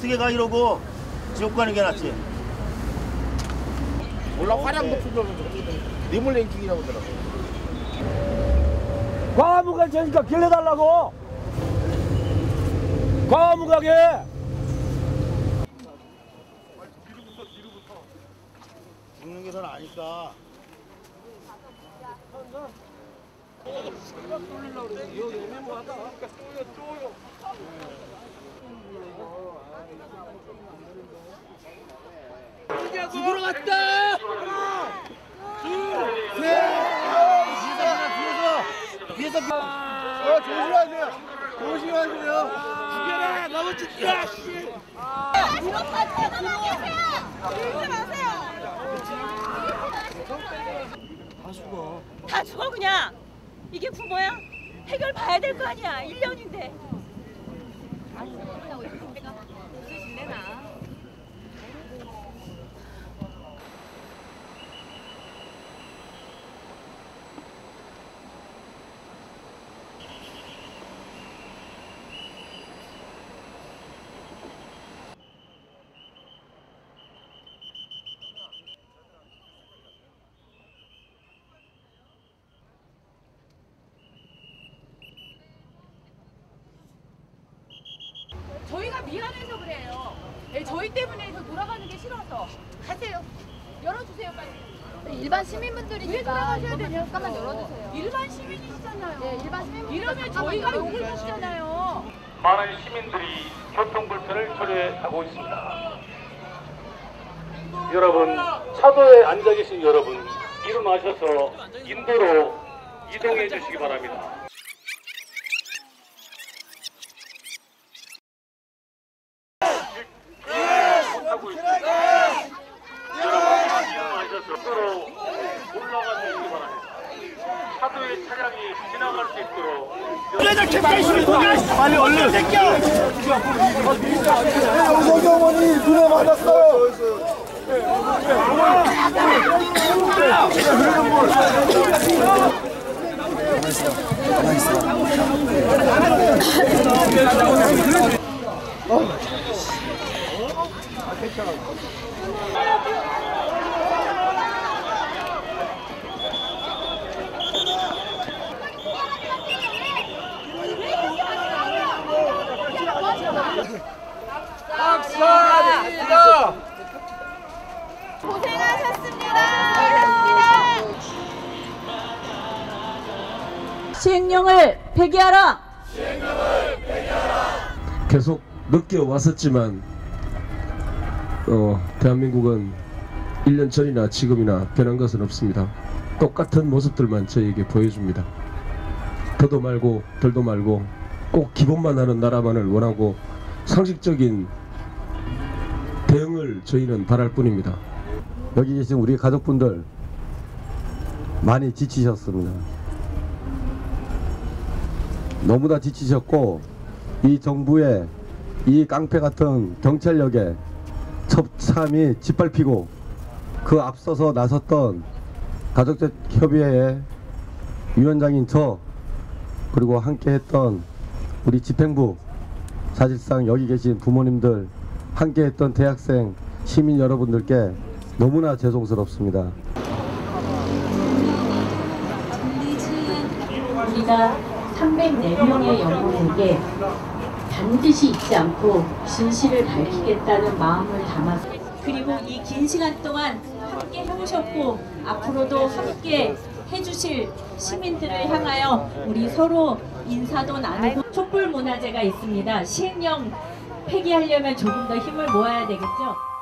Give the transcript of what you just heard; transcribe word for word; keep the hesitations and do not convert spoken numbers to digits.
어떻게 가 이러고 지옥 가는 게 낫지. 몰라 화량 높은 줄 니물랭킹이라고 하더라고. 광화문 갈 테니까 길 내달라고. 광화문 가게. 죽는 게 더 나으니까. 죽으러 갔다. 하나, 둘, 셋. 뒤에서 뒤에서 뒤에서. 어 조심하세요. 조심하세요. 죽여라. 너무 죽여. 씨. 아, 죽었어요. 가만히 계세요. 죽지 마세요. 다 죽어. 다 죽어 그냥. 이게 부모야? 해결 봐야 될 거 아니야. 일 년인데. 아니, 그렇다고 이렇게 내가 웃으실래나? 저희가 미안해서 그래요. 네, 저희 때문에 저 돌아가는 게 싫어서. 가세요. 열어주세요 빨리. 일반 시민분들이니까 왜 돌아가셔야 되냐고. 잠깐만 열어주세요. 일반 시민이시잖아요. 네, 일반 시민분들 이러면 저희가 욕을 하시잖아요. 많은 시민들이 교통 불편을 초래하고 있습니다. 여러분, 차도에 앉아 계신 여러분, 일어나셔서 인도로 이동해 주시기 바랍니다. 하고 있습니다. 여러분, 일어나셔서 인도로 올라가 주시기 바랍니다. 차도에 차량이 지나갈 수 있도록 빨리 얼른. 영석이 어머니 눈에 맞았어요. 박사입니다. 고생하셨습니다. 시행령을 폐기하라. 계속 느껴왔었지만 어, 대한민국은 일 년 전이나 지금이나 변한 것은 없습니다. 똑같은 모습들만 저희에게 보여줍니다. 더도 말고 덜도 말고 꼭 기본만 하는 나라만을 원하고 상식적인 대응을 저희는 바랄 뿐입니다. 여기 계신 우리 가족분들 많이 지치셨습니다. 너무나 지치셨고 이 정부의 이 깡패 같은 경찰력에 처참히 짓밟히고 그 앞서서 나섰던 가족협의회의 위원장인 저 그리고 함께 했던 우리 집행부 사실상 여기 계신 부모님들 함께 했던 대학생 시민 여러분들께 너무나 죄송스럽습니다. 우리가 삼백사 명의 영혼에게 반드시 잊지 않고 진실을 밝히겠다는 마음을 담아서 그리고 이 긴 시간 동안 함께 해오셨고 앞으로도 함께 해주실 시민들을 향하여 우리 서로 인사도 나누고 촛불문화제가 있습니다. 시행령 폐기하려면 조금 더 힘을 모아야 되겠죠.